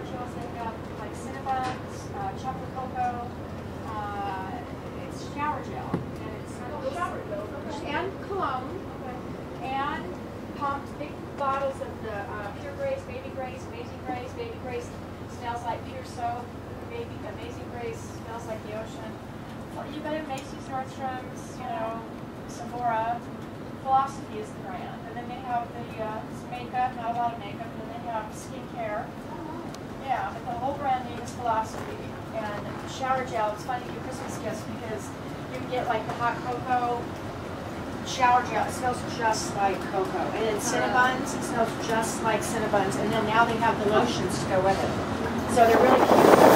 gels. They've got like Cinnabons, chocolate cocoa. It's shower gel, and it's shower gel. and cologne, and pumped big bottles of the Pure Grace, Baby Grace, Amazing Grace. Baby Grace smells like pure soap. Baby Amazing Grace smells like the ocean. Well, you go to Macy's, Nordstrom's, you know, Sephora. Philosophy is the brand, and then they have the makeup, not a lot of makeup, and then they have skincare. Yeah, but the whole brand name is Philosophy. And shower gel, it's fun to get Christmas gifts because you can get like the hot cocoa shower gel. It smells just like cocoa. And then Cinnabons, it smells just like Cinnabons. And then now they have the lotions to go with it. So they're really cute.